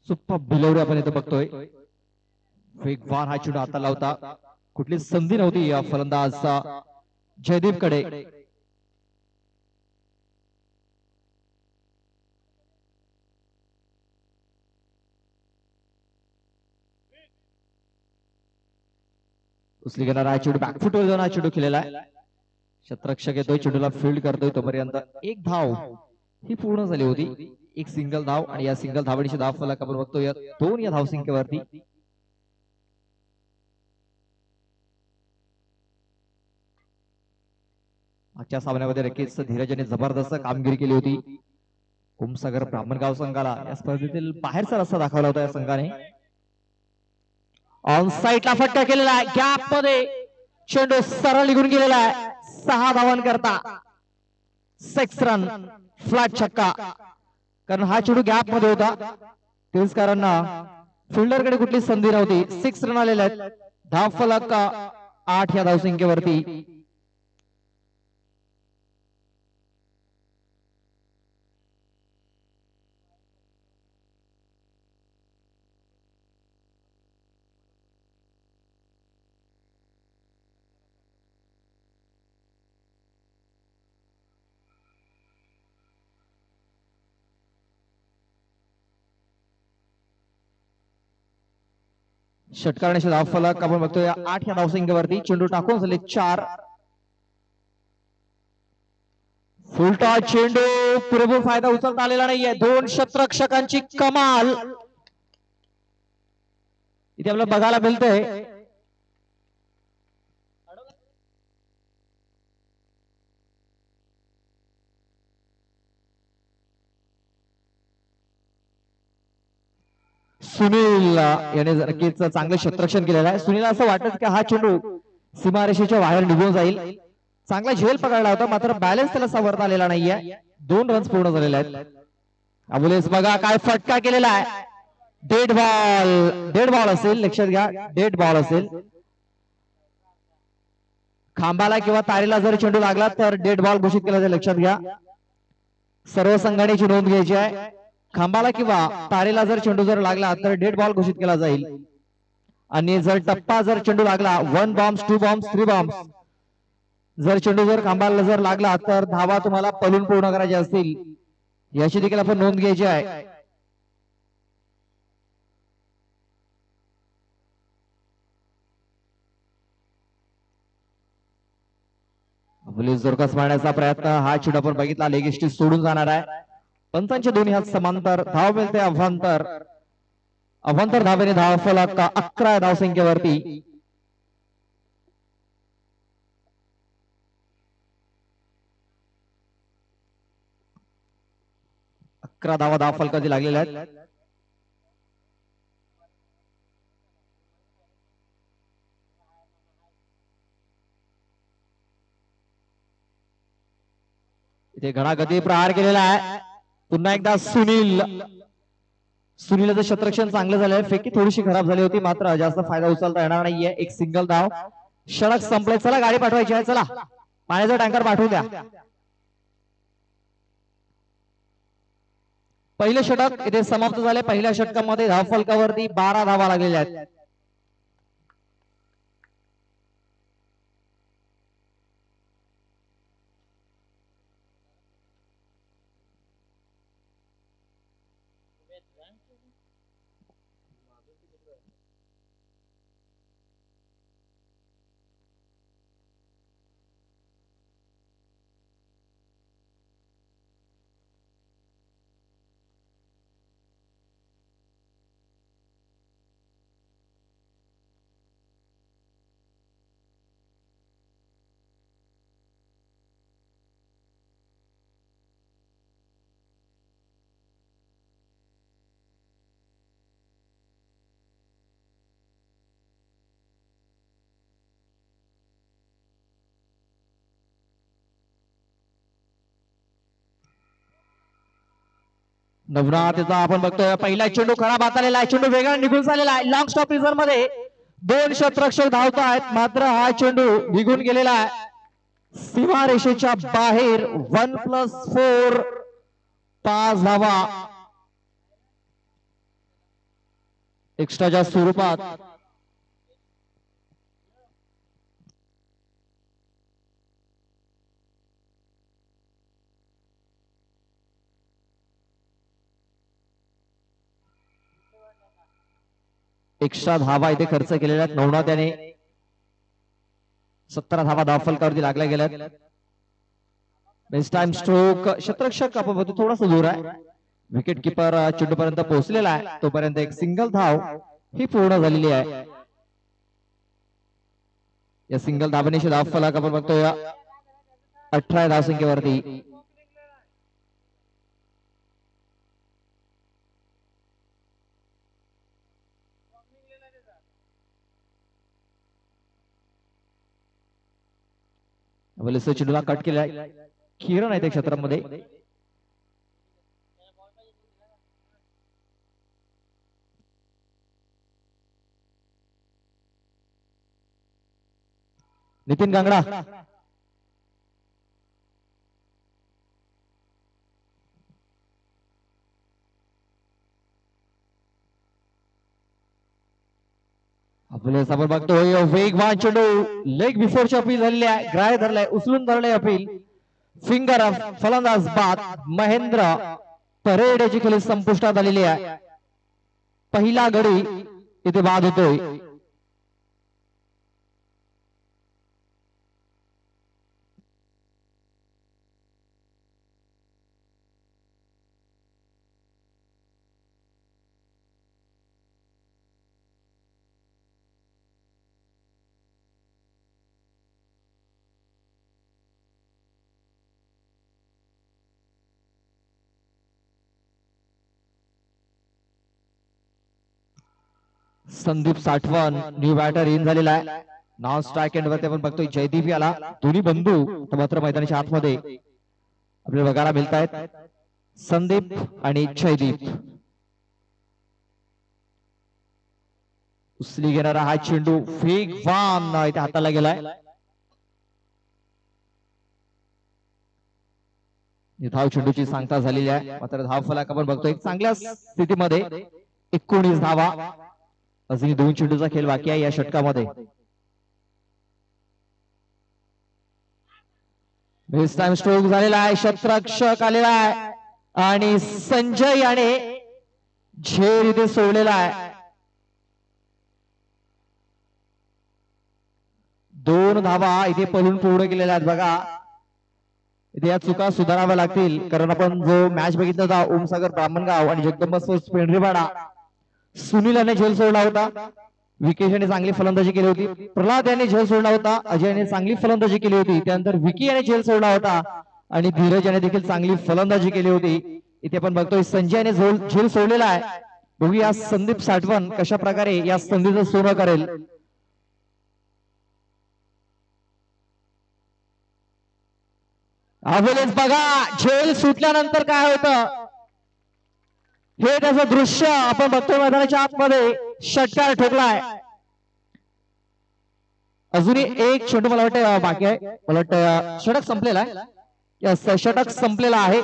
सुप्पा बिलवरी आपण इथे बघतोय. वेगवान हा चेंडू हाताला होता. कुठली संधी नव्हती या फलंदाज जयदीप कडे. उचली घेणारा चेंडू बॅकफुटवर जाऊन हा चेंडू केलेला आहे. शतरक्षक येतोय, चेंडूला फील्ड करतोय. तोपर्यंत एक धाव ही पूर्ण झाली होती. एक सिंगल धाव आणि या सिंगल धावणीची धाव फलक आपण बघतोय 2 या धावसंख्येवरती. मागच्या सामन्यामध्ये नक्कीच धीरजने जबरदस्त कामगिरी केली होती. कुमसागर ब्राह्मणगाव संघाला या स्पर्धेतील बाहेरचा रस्ता दाखवला होता या संघाने. ऑन साईडला फटका केलेला आहे. गॅप मध्ये चेंडू सरळ निघून गेलेला आहे. 6 धावां करता 6 रन फ्लॅट छक्का. कारण हा चेंडू गॅप मध्ये होता, तेच कारण फिल्डर कडे कुठली संधी नव्हती. 6 रन आलेले आहेत. धाव फलक 8 या धावसंख्येवरती. षटकारण्याचे धाव फलक आपण बघतोय 8 या धावसंख्येवरती. चेंडू टाकून झाले 4. फुलटॉस चेंडू, पुरेपूर फायदा उचलता आलेला नाहीये. 2 शतरक्षकांची कमाल इथे आपल्याला बघायला मिळतंय. सुनील याने नक्कीच चांगले क्षेत्ररक्षण केलेलं आहे. सुनील असं वाटत की हा चेंडू सीमारेषेच्या बाहेर निघून जाईल. चांगला झेल पकडला होता, मात्र बॅलन्स त्याला सावरता आलेला नाहीये. 2 रन्स पूर्ण झालेले आहेत. अबुलेस बघा काय फटका केलेला आहे. डेड बॉल असेल, लक्षात घ्या, डेड बॉल असेल. खांबाला किंवा तारेला जर चेंडू लागला तर डेड बॉल घोषित केला जाईल, लक्षात घ्या. सर्व संघांची नोंद घ्यायची आहे. खांबाला किंवा तारेला जर चेंडू जर लागला तर डेड बॉल घोषित केला जाईल. आणि जर टप्पा जर चेंडू लागला 1 बॉम्ब 2 बॉम्ब 3 बॉम्ब, जर चेंडू जर खांबाला जर लागला तर धावा तुम्हाला पलून पूर्ण करायच्या असतील, याची देखील आपण नोंद घ्यायची आहे. जोरकस मारण्याचा प्रयत्न, हा चेंडू आपण बघितला लेगिष्टी सोडून जाणार आहे. पंचांच्या दोन्ही हात समांतर, धाव मिळते अवांतर. अवांतर धावेने धाव फलक 11 धावसंख्येवरती. 11 धावा धाव फलकाची लागलेल्या आहेत. इथे घणागती प्रहार केलेला आहे. पुन्हा एकदा सुनीलचं क्षेत्ररक्षण चांगलं झालंय. फेकी थोडीशी खराब झाली होती, मात्र जास्त फायदा उचलता येणार नाहीये. एक सिंगल धाव. षटक संपले. चला गाडी पाठवायची आहे, चला पाण्याचा टँकर पाठवू द्या. पहिले षटक इथे समाप्त झाले. पहिल्या षटकामध्ये धाव फलकावरती 12 धावा लागलेल्या आहेत. नवनाथचा आपण बघतोय पहिला चेंडू खराब हातालेला आहे. चेंडू वेगळा निघून झालेला आहे. लॉंग स्टॉप रिझर्व मध्ये 2 शतरक्षक धावत आहेत, मात्र हा चेंडू निघून गेलेला आहे सीमारेषेच्या बाहेर. 1+4 5 धावा. एक्स्ट्राच्या स्वरूपात एक्स्ट्रा धावा इथे खर्च केलेल्या आहेत. नवनाथ याने 17 धावा धावफलकावरती लागल्या गेल्यात. Best time stroke. शतरक्षक आपण बघतो थोडासा दूर आहे. विकेट किपर चेंडू पर्यंत पोहोचलेला आहे. तोपर्यंत एक सिंगल धाव ही पूर्ण झालेली आहे. या सिंगल धावनेशी धावफलक आपण बघतो या 18 धावसंख्येवरती. चेंडूला कट केलाय. किरण आहे त्या क्षेत्रामध्ये. नितीन गांगडा आपले आपण बघतोय वेगवान चेंडू. लेग बिफोरची अपील झालेली आहे. ग्राय धरलाय, उचलून धरलाय अपील. फिंगर ऑफ फलंदाज बाद. महेंद्र परेड याची खेळी संपुष्टात आलेली आहे. पहिला गडी इथे बाद होतोय. संदीप साठवण न्यू बॅटर इन झालेला आहे. नॉन स्ट्राईक एंड वरती आपण बघतोय जयदीप याला. दोन्ही बंधू मात्र मैदानाच्या आतमध्ये आपल्याला बघायला मिळत आहेत. संदीप आणि जयदीप. उचली घेणारा हा चेंडू वेगवान इथे हाताला गेलाय. धाव चेंडूची सांगता झालेली आहे. मात्र धाव फलक आपण बघतोय चांगल्या स्थितीमध्ये 19 धावा. अजूनही 2 चेंडूचा खेळ बाकी आहे या षटकामध्ये. बेस्ट टाइम स्ट्रोक झालेला आहे. शतरक्षक आलेला आहे आणि संजय याने झेल इथे सोडलेला आहे. 2 धावा इथे पळून पूर्ण केलेल्या आहेत. बघा इथे या चुका सुधाराव्या लागतील. कारण आपण जो मॅच बघितला होता ओमसागर ब्राह्मणगाव आणि जगदंबा स्पोर्ट्स पेंढरीवाडा, सुनील याने झेल सोडला होता. विकेश याने चांगली फलंदाजी केली होती. प्रल्हाद याने झेल सोडला होता. अजय याने चांगली फलंदाजी केली होती. त्यानंतर विकी याने झेल सोडला होता आणि धीरज याने देखील चांगली फलंदाजी केली होती. इथे आपण बघतोय संजय याने झेल सोडलेला आहे. बघूया संदीप साठवण कशा प्रकारे या संधीचं सोनं करेल. अभिलेख बघा झेल सुटल्यानंतर काय होतं हे त्याचं दृश्य आपण बघतोय मैदानाच्या आतमध्ये. षटकार ठोकलाय. अजूनही एक चेंडू मला वाटतं बाकी आहे. मला वाटतं षटक संपलेला आहे. षटक संपलेला आहे.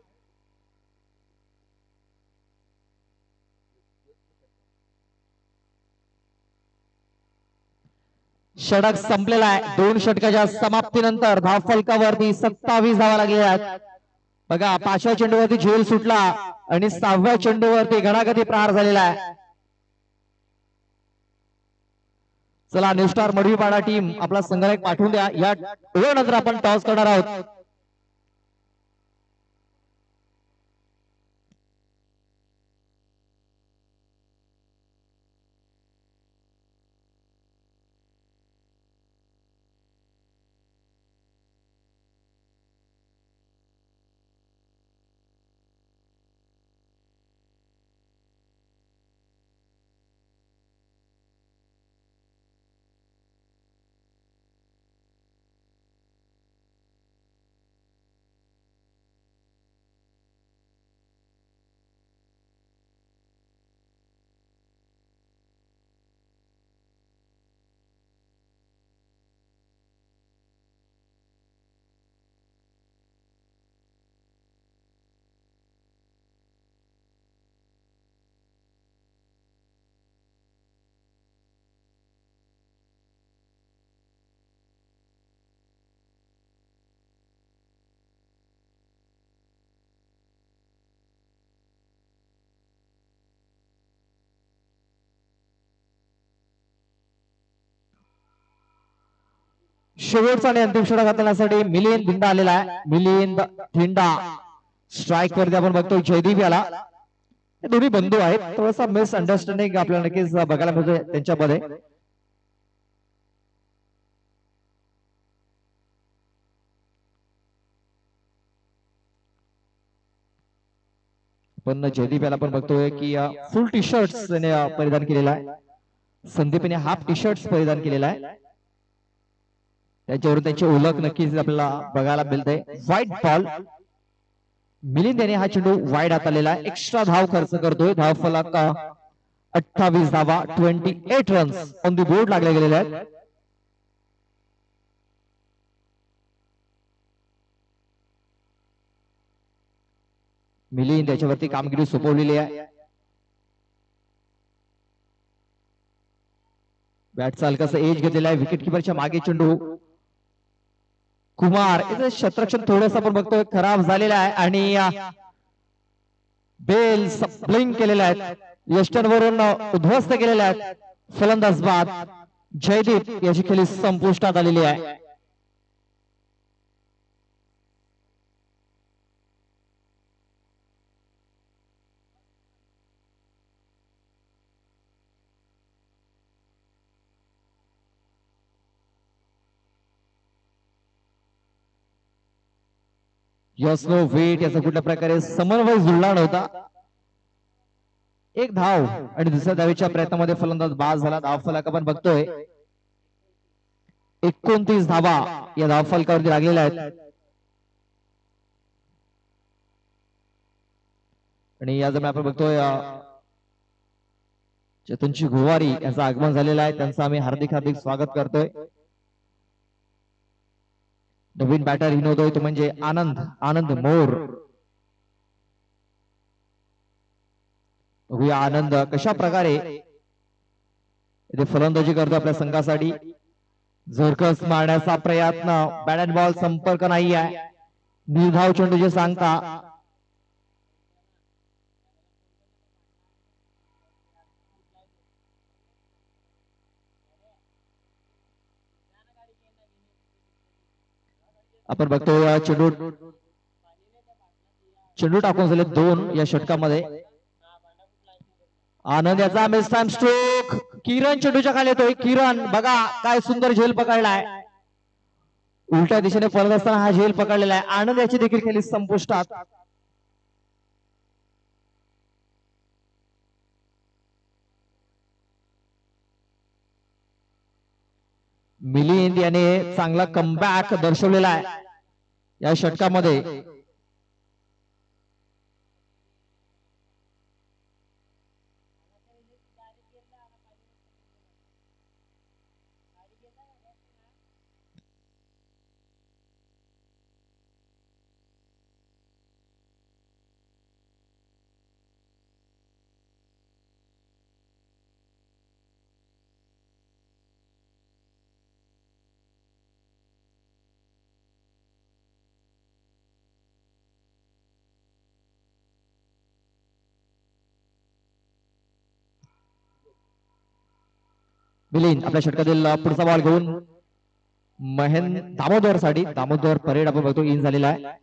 षटक संपलेला आहे. 2 षटकाच्या समाप्तीनंतर धाव फलकावरती 27 धावा लागलेल्या आहेत. बघा 5व्या चेंडूवरती झेल सुटला आणि 6व्या चेंडूवरती घणाघाती प्रहार झालेला आहे. चला न्यू स्टार मडवीपाडा टीम आपला संघनायक पाठवून द्या. या नंतर आपण टॉस करणार आहोत. शेवटचा आणि अंतिम षटक घालण्यासाठी मिलिंद धिंडा आलेला आहे. मिलिंद धिंडा स्ट्राईक वरती आपण बघतोय जयदीप याला. हे दोन्ही बंधू आहेत. थोडासा मिसअंडरस्टँडिंग आपल्याला नक्कीच बघायला मिळतोय त्यांच्यामध्ये. पण जयदीप याला पण बघतोय की फुल टी शर्ट परिधान केलेला आहे. संदीपने हाफ टी शर्ट परिधान केलेला आहे. त्याच्यावरून त्याची ओळख नक्कीच आपल्याला बघायला मिळते. White ball. मिलिंद याने हा चेंडू वाईड हाताळलेला आहे. एक्स्ट्रा धाव खर्च करतोय. धाव फलक 28 धावा, 28 रन्स ऑन दी बोर्ड लागले गेलेले आहेत. मिलिंद याच्यावरती कामगिरी सोपवलेली आहे. बॅटचा हलकासा एज घेतलेला आहे. विकेट किपरच्या मागे चेंडू. कुमार याचं क्षेत्ररक्षण थोडंसं आपण बघतोय खराब झालेलं आहे आणि बेल ब्लिंक केलेले आहेत. यष्टनवरून उद्ध्वस्त केलेले आहेत. फलंदाज बाद. जयदीप याची खेळी संपुष्टात आलेली आहे. यस्नो वेट याचा कुठल्या प्रकारे समन्वय जुळला नव्हता. एक धाव आणि दुसऱ्या धावेच्या प्रयत्नामध्ये फलंदाज बाद झाला. धाव फलक आपण बघतोय 29 धावा या धाव फलकावरती लागलेल्या आहेत. आणि या दरम्यान आपण बघतोय चेतनची गोवारी यांचं आगमन झालेलं आहे. त्यांचं आम्ही हार्दिक हार्दिक स्वागत करतोय. नवीन बॅटर हिनवतोय तो म्हणजे आनंद आनंद मोर. बघूया आनंद कशा प्रकारे इथे फलंदाजी करतो आपल्या संघासाठी. झोरकस मारण्याचा प्रयत्न. बॅट अँड बॉल संपर्क नाही आहे. निर्धाव चेंडू जे सांगता. आपण बघतो चेंडू चेंडू टाकून झाले 2 या षटकामध्ये. आनंद याचा मिस टाइम स्ट्रोक. किरण चेंडूच्या खाली येतोय. किरण बघा काय सुंदर झेल पकडलाय. उलट्या दिशेने पळत असताना हा झेल पकडलेला आहे. आनंद याची देखील खेळी संपुष्टात. मिलिंद याने चांगला कमबॅक दर्शवलेला आहे या षटकामध्ये. मिलिंद आपल्या षटकातील पुढचा बॉल घेऊन दामोदर साठी. दामोदर परेड आपण बघतो इन झालेला आहे.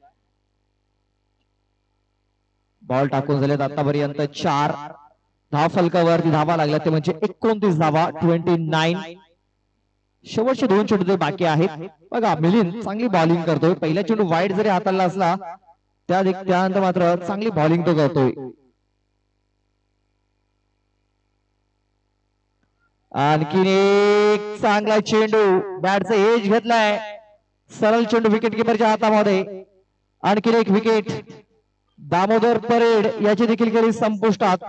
बॉल टाकून झालेत आतापर्यंत 4 धाव फलकावरती धावा लागल्या ते म्हणजे 29 धावा, 29. शेवटचे 2 चेंडू बाकी आहेत. बघा मिलिंद चांगली बॉलिंग करतोय. पहिला चेंडू वाईड जरी हाताळला असला त्यानंतर मात्र चांगली बॉलिंग तो करतोय. आणखीन एक चांगला चेंडू. बॅटचा एज घेतलाय. सरळ चेंडू विकेट किपरच्या हातामध्ये. आणखीन एक विकेट. दामोदर परेड याची देखील खेळी संपुष्टात.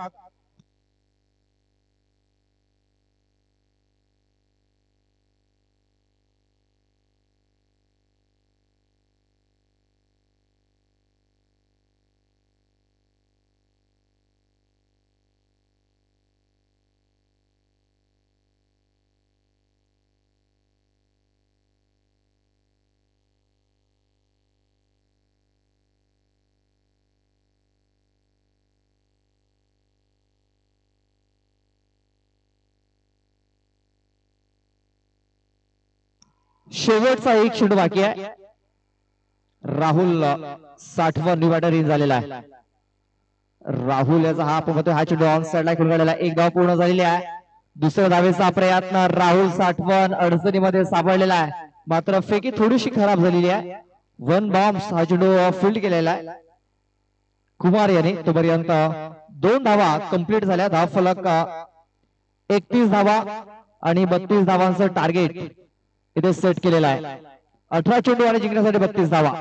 शेवटचा एक चेंडू बाकी आहे. राहुल 60वा न्यू बॅटर इन झालेला आहे. राहुल याचा हा चेंडू ऑन साइडला खेळून गेलेला, एक धाव पूर्ण झालेली आहे. दुसऱ्या धावेचा प्रयत्न, राहुल 60वन अडचणीमध्ये सापडलेला आहे, मात्र फेकी थोडीशी खराब झालेली आहे. वन बॉम्ब हा चेंडू फील्ड केलेला आहे कुमार यांनी. तोपर्यंत 2 धावा कंप्लीट झाल्या. धाव फलक 31 धावा आणि 32 धावांचं टार्गेट इथे सेट केलेलं आहे. 18 चेंडू आणि जिंकण्यासाठी 32 धावा.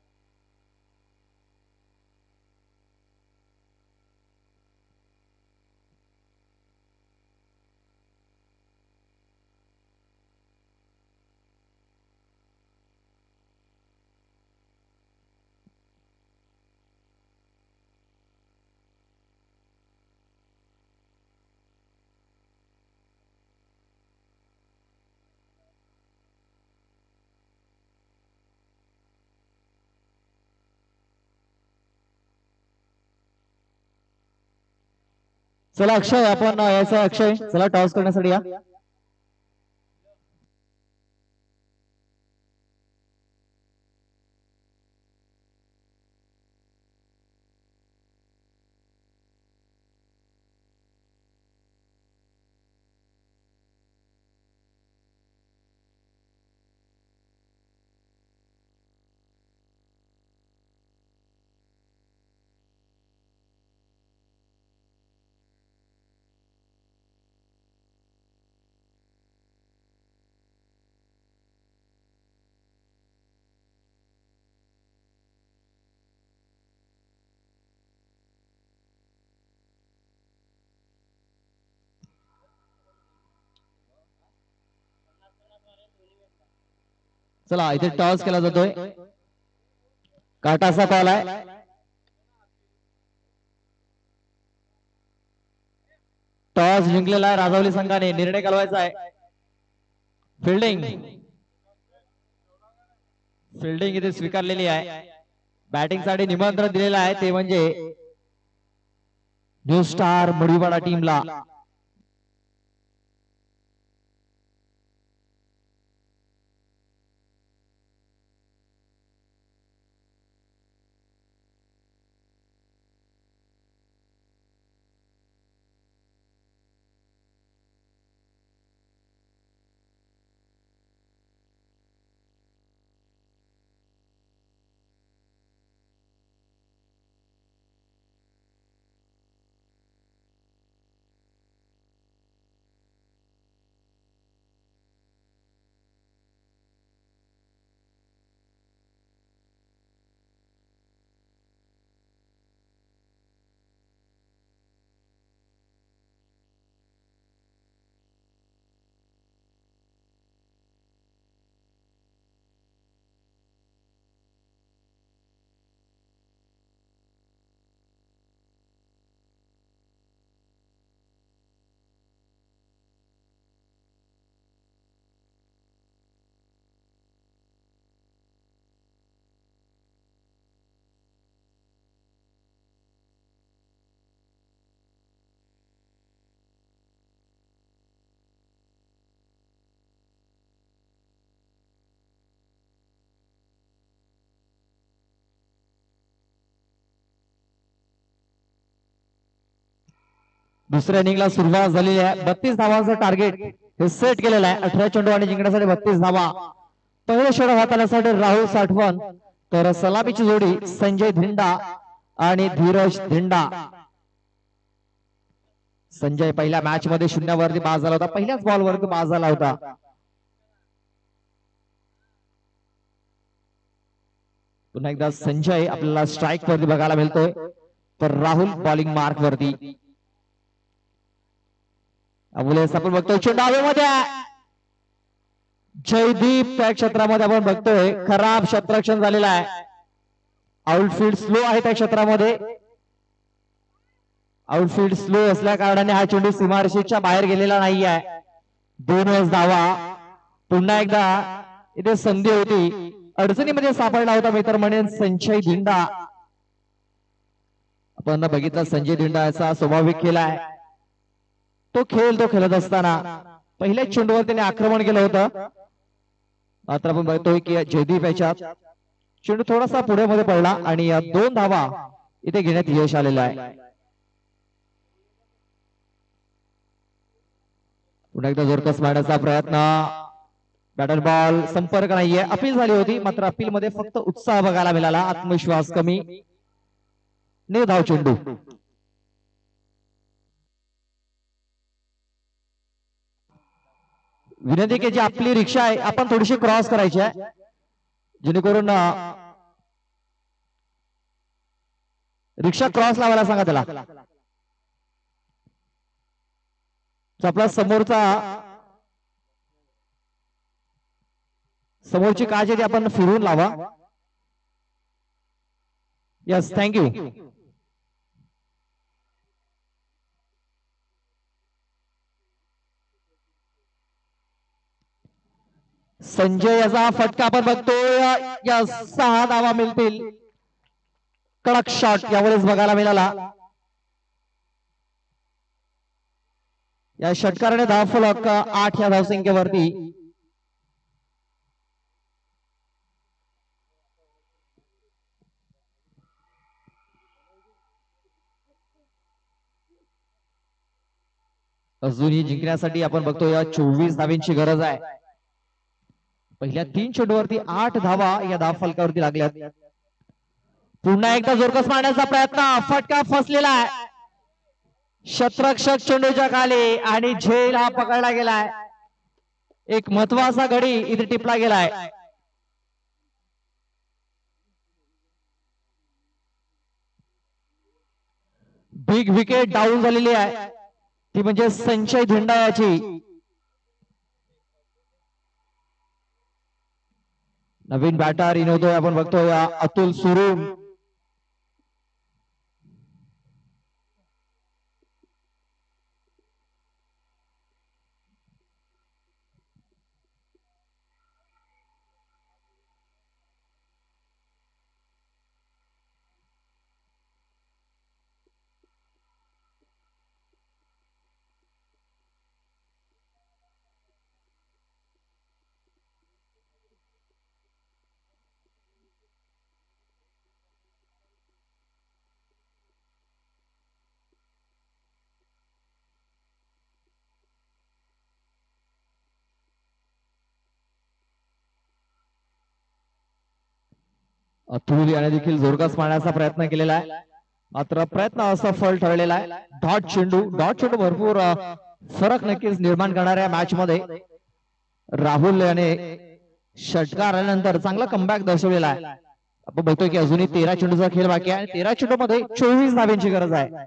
चला अक्षय, आपण याचा अक्षय, चला टॉस करण्यासाठी या. चला इथे टॉस केला जातोय. काटाचा कॉल आहे. टॉस जिंकलेला आहे राजावली संघाने. निर्णय घालवायचा आहे. फिल्डिंग इथे स्वीकारलेली आहे. बॅटिंग साठी निमंत्रण दिलेलं आहे, ते म्हणजे न्यू स्टार मुरबाडा टीमला. दुसऱ्या इनिंगला सुरुवात झालेली आहे. 32 धावांचं टार्गेट हे सेट केलेलं आहे. 18 चेंडू आणि जिंकण्यासाठी 32 धावा. पहिल्या षटक हाताळण्यासाठी राहुल 60वन, तर सलामीची जोडी संजय धिंडा आणि धीरज धिंडा. संजय पहिल्या मॅच मध्ये शून्यावरती बाद झाला होता, पहिल्याच बॉल वरती बाद झाला होता. पुन्हा एकदा संजय आपल्याला स्ट्राईक वरती बघायला मिळतोय, तर राहुल बॉलिंग मार्क वरती. आपण बघतोय चेंडू हवेमध्ये. जयदीप त्या क्षेत्रामध्ये आपण बघतोय खराब क्षेत्ररक्षण झालेलं आहे. आउटफील्ड स्लो आहे त्या क्षेत्रामध्ये. आउटफील्ड स्लो असल्या कारणाने हा चेंडू सीमारेषेच्या बाहेर गेलेला नाही आहे. 2 धावा. पुन्हा एकदा इथे संधी होती, अडचणीमध्ये सापडला होता मित्र म्हणेन संजय धिंडा. आपण बघितलं संजय धिंडा याचा स्वाभाविक खेळ आहे. तो खेळत असताना पहिल्याच चेंडूवर त्याने आक्रमण केलं होतं, आता आपण बघतोय की जयदीप याच्यात चेंडू थोडासा पुढे मध्ये पडला आणि या 2 धावा इथे घेण्यात यश आलेलं आहे. पुन्हा एकदा जोरकस मारण्याचा प्रयत्न, बॅटर बॉल, संपर्क नाहीये. अपील झाली होती मात्र अपील मध्ये फक्त उत्साह बघायला मिळाला, आत्मविश्वास कमी. निर्धाव चेंडू. विनंती की जी आपली रिक्षा आहे आपण थोडीशी क्रॉस करायची आहे जेणेकरून रिक्षा क्रॉस लावायला सांगा त्याला. आपला समोरची काच आहे आपण फिरवून लावा. Yes, thank you. संजय याचा फटका आपण बघतोय. या 6 धावा मिळतील. कडक शॉट यावेळेस बघायला मिळाला. या षटकाराने धावफलक 8 या धावसंख्येवरती. अजूनही जिंकण्यासाठी आपण बघतोय या 24 धावांची गरज आहे. पहिल्या 3 चेंडूवरती 8 धावा या धावफलकावरती लागल्यात. पुन्हा एकदा जोरकस मारण्याचा प्रयत्न, फटका फसलेला आहे. शतरक्षक चेंडूच्या खाली आणि झेल हा पकडला गेलाय. एक महत्वाचा गडी इथे टिपला गेलाय. बिग विकेट डाऊन झालेली आहे ती म्हणजे संजय धिंडा याची. नवीन बॅटर इनोदोय आपण बघतोय अतुल सुरुंग. अतुल याने देखील जोरकस मारण्याचा प्रयत्न केलेला आहे मात्र प्रयत्न असफल ठरलेला आहे. डॉट चेंडू भरपूर फरक नक्कीच निर्माण करणाऱ्या मॅच मध्ये राहुल याने षटकार आल्यानंतर चांगला कमबॅक दर्शवलेला आहे. आपण बघतोय की अजूनही 13 चेंडूचा खेळ बाकी आहे. 13 चेंडू मध्ये 24 धावांची गरज आहे.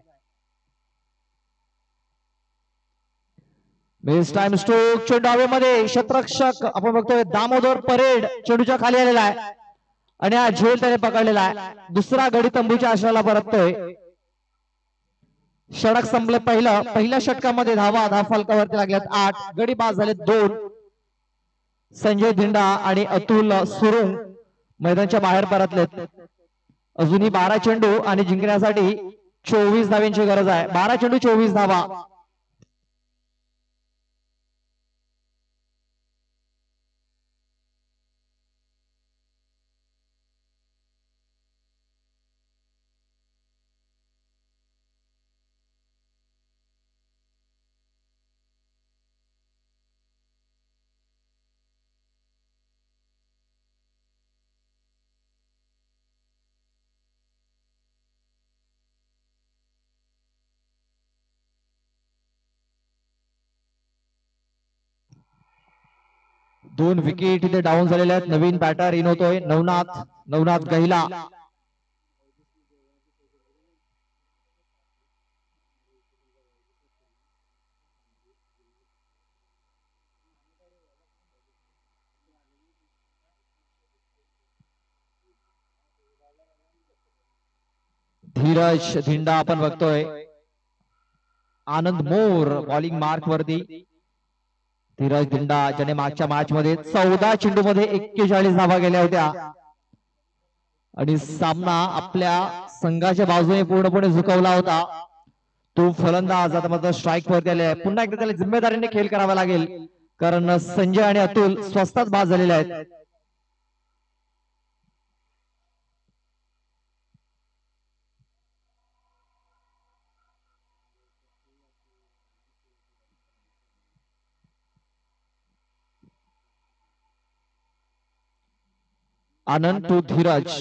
बेस्ट टाइम स्ट्रोक चेंडू हवेमध्ये. शतरक्षक आपण बघतोय दामोदर परेड चेंडूच्या खाली आलेला आहे आणि हा झेल त्याने पकडलेला आहे. दुसरा गडी तंबूच्या आश्रयाला परततोय. षटक संपले. पहिल्या षटकामध्ये धावा फलकावरती लागल्यात 8. गडी बाद झाले 2. संजय धिंडा आणि अतुल सुरुंग मैदानाच्या बाहेर परतलेत. अजूनही 12 चेंडू आणि जिंकण्यासाठी 24 धावांची गरज आहे. 12 चेंडू 24 धावा. दोन विकेट इथे डाऊन झालेले आहेत. नवीन बॅटर इनोतोय नवनाथ गहिला. धीरज धिंडा आपण बघतोय. आनंद मोर बॉलिंग मार्क वरती. धीरज धिंडा ज्याने मागच्या मॅच मध्ये 14 चेंडू मध्ये 41 धावा गेल्या होत्या आणि सामना आपल्या संघाच्या बाजूने पूर्णपणे झुकवला होता. तो फलंदाज आता मात्र स्ट्राईक वरती आले. पुन्हा एकदा त्याला जिम्मेदारीने खेळ करावा लागेल कारण संजय आणि अतुल स्वस्तात बाद झालेले आहेत. आनंद टू धीरज.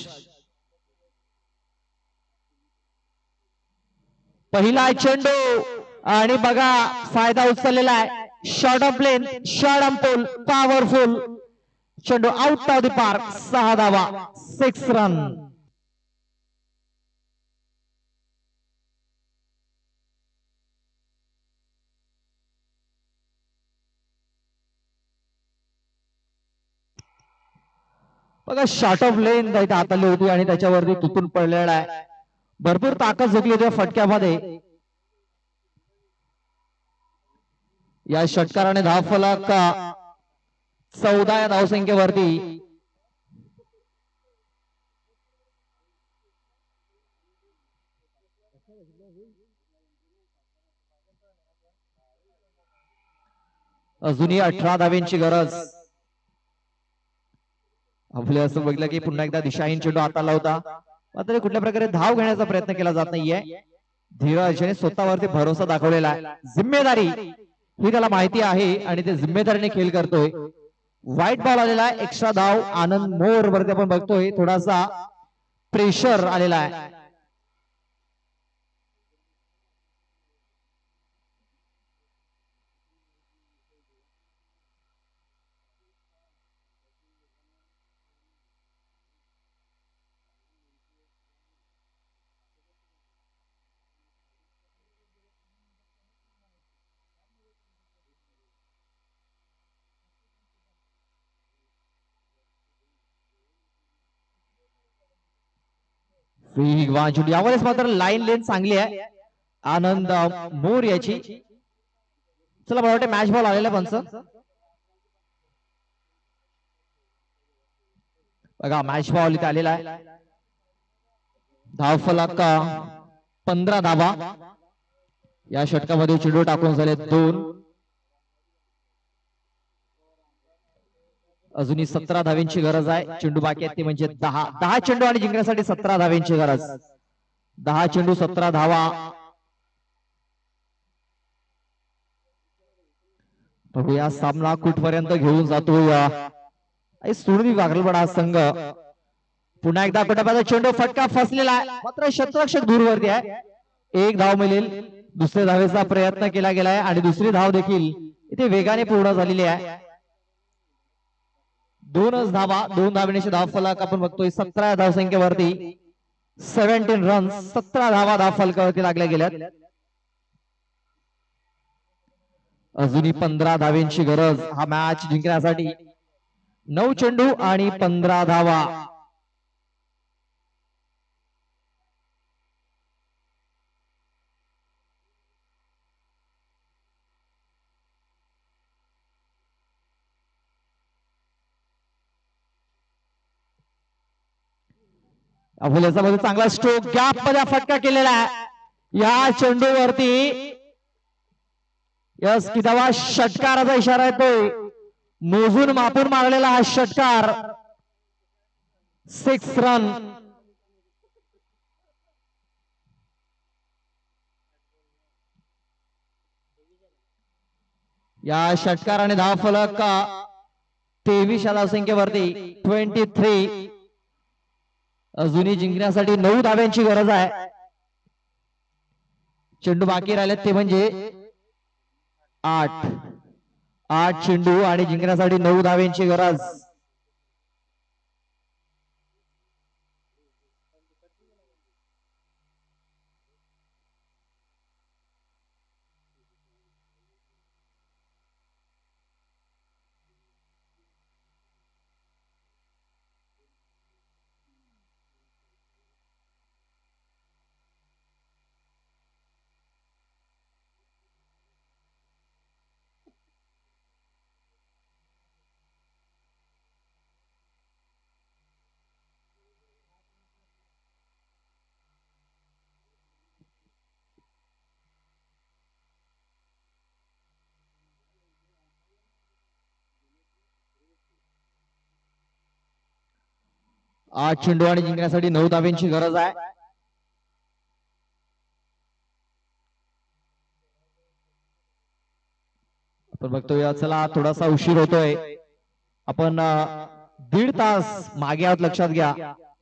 पहिला चेंडू आणि बघा फायदा उचललेला आहे. Short off plain, short on pull, powerful चेंडू आउट ऑफ द पार्क. 6 धावा, 6 रन. बघा शॉर्ट ऑफ लेन इथे हाताली होती आणि त्याच्यावरती तुटून पडलेला आहे. भरपूर ताकद झोकली होती फटक्यामध्ये. या षटकाराने धाव फलक 14 या धावसंख्येवरती. अजूनही 18 धाव्यांची गरज. आपल्या असं बघितलं की पुन्हा एकदा दिशाहीन चेंडू हाताला होता, मात्र कुठल्या प्रकारे धाव घेण्याचा प्रयत्न केला जात नाहीये. धीरजने स्वतःवरती भरोसा दाखवलेला आहे. जिम्मेदारी ही त्याला माहिती आहे आणि ते जिम्मेदारीने खेळ करतोय. वाईट बॉल आलेला आहे. एक्स्ट्रा धाव आनंद मोर वरती आपण बघतोय थोडासा प्रेशर आलेला आहे. यावेळेस मात्र लाईन लेन चांगली आहे आनंद मोर याची. चला मला वाटतं मॅच बॉल आलेला पंच. बघा मॅच बॉल इथे आलेला आहे. धाव फलक 15 धावा. या षटकामध्ये चेंडू टाकून झाले 2. अजूनही 17 धाव्यांची गरज आहे. चेंडू बाकी आहेत ते म्हणजे 10 चेंडू आणि जिंकण्यासाठी 17 धाव्यांची गरज. 10 चेंडू 17 धावा. बघूया सामना कुठपर्यंत घेऊन जातो. सोडून वागलबडा संघ. पुन्हा एकदा कुठे चेंडू फटका फसलेला आहे, मात्र शतरक्षक दूरवरती आहे. 1 धाव मिळेल. दुसऱ्या धावेचा प्रयत्न केला गेलाय आणि दुसरी धाव देखील इथे वेगाने पूर्ण झालेली आहे. 2च धावा. 2 धावण्याची धाव फलक आपण बघतोय 17 धावसंख्येवरती. 17 रन्स, 17 धावा धाव फलकावरती लागल्या गेल्यात. अजूनही 15 धाव्यांची गरज हा मॅच जिंकण्यासाठी. 9 चेंडू आणि 15 धावा. अभुल्याचा चांगला स्ट्रोक गॅप मध्ये फटका केलेला आहे या चेंडूवरती. यस किताबा षटकाराचा इशारा येतोय. मोजून मापून मारलेला हा षटकार. 6 रन. या षटकाराने धाव फलक 23 या धावसंख्येवरती. 23. अजूनही जिंकण्यासाठी 9 धाव्यांची गरज आहे. चेंडू बाकी राहिले ते म्हणजे 8 चेंडू आणि जिंकण्यासाठी 9 धाव्यांची गरज. 8 चेंडू आणि जिंकण्यासाठी 9 धाब्यांची गरज आहे. आपण बघतोय चला थोडासा उशीर होतोय. आपण 1.5 तास मागे आहोत लक्षात घ्या.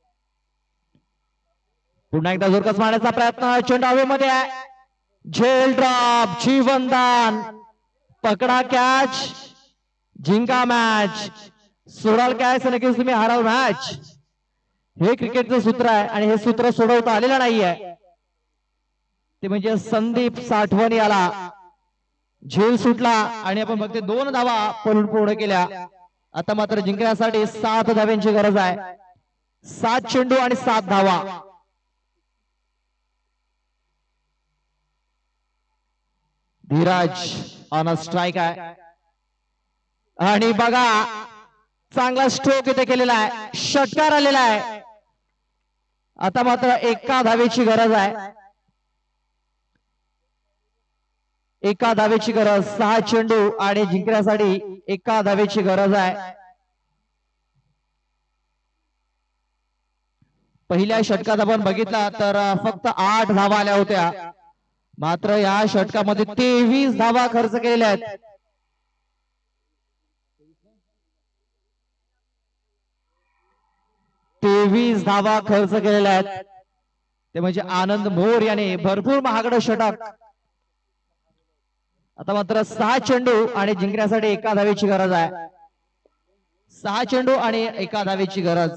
पुन्हा एकदा जोरकस मारण्याचा प्रयत्न चेंडू हवेमध्ये आहे. झेल ड्रॉप जीवनदान पकडा कॅच जिंका मॅच सोडाल कॅच नक्कीच तुम्ही हाराल मॅच. हे क्रिकेटचं सूत्र आहे आणि हे सूत्र सोडवता आलेलं नाहीये. ते म्हणजे संदीप साठवण याला झेल सुटला आणि आपण बघते 2 धावा पळून पूर्ण केल्या. आता मात्र जिंकण्यासाठी 7 धाव्यांची गरज आहे. 7 चेंडू आणि 7 धावा. धीरज ऑन स्ट्राइक आहे आणि बघा चांगला स्ट्रोक इथे केलेला आहे. षटकार आलेला आहे. आता मात्र 1 धावेची गरज आहे. 1 धावेची गरज. 6 चेंडू आणि जिंकण्यासाठी 1 धावेची गरज आहे. पहिल्या षटकात आपण बघितला तर फक्त 8 धावा आल्या होत्या. मात्र या षटकामध्ये 23 धावा खर्च केलेल्या आहेत. तेवीस धावा खर्च केलेल्या आहेत. ते म्हणजे आनंद मोर याने भरपूर महागडं षटक. आता मात्र 6 चेंडू आणि जिंकण्यासाठी 1 धावेची गरज आहे. 6 चेंडू आणि 1 धावेची गरज.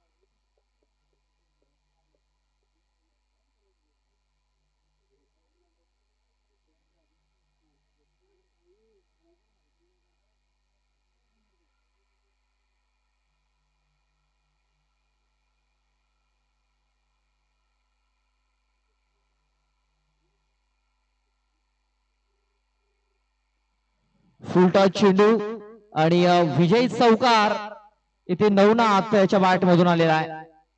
फुलटॉस चेंडू आणि विजय चौकार इथे नवनाथ याच्या बॅट मधून आलेला आहे.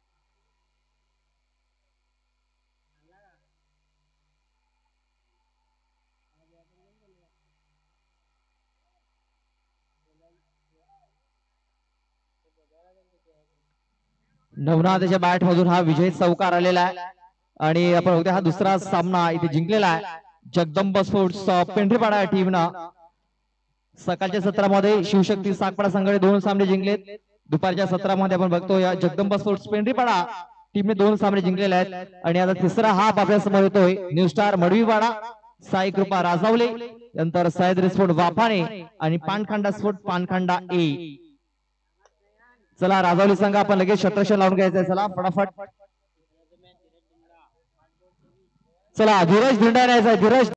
नवनाथच्या बॅट मधून हा विजय चौकार आलेला आहे आणि आपण बघतोय हा दुसरा सामना इथे जिंकलेला आहे. जगदंबा स्पोर्ट्स पेंढरीपाडा टीमनं सकाळच्या सत्रामध्ये शिवशक्ती सागपाडा संघाने 2 सामने जिंकलेत. दुपारच्या सत्रामध्ये आपण बघतो या जगदंबा स्पोर्ट्स पेंढरीपाडा टीमने 2 सामने जिंकलेले आहेत. आणि आता तिसरा हाफ आपल्या समोर येतोय. न्यू स्टार मडवीवाडा, साई कृपा राजावले, नंतर सह्याद्री स्पोर्ट वाफाणे आणि पानखंडा स्पोर्ट पानखंडा ए. चला राजावली संघ आपण लगेच शतरक्षण लावून घ्यायचंय. चला फटाफट. चला धीरज भिंडा यायचा. धीरज